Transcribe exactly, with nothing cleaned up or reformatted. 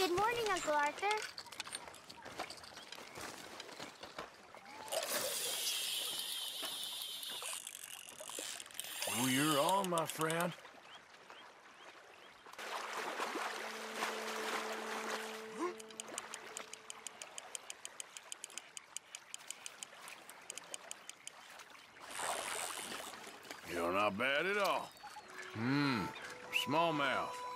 Good morning, Uncle Arthur. Oh, you're on, my friend. You're not bad at all. Mmm, smallmouth.